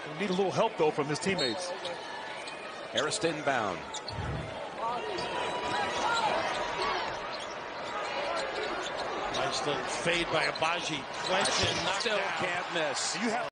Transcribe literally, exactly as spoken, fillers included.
Need a little help, though, from his teammates. Harris inbound. Nice little fade by Abaji. Question, Still can't miss. You have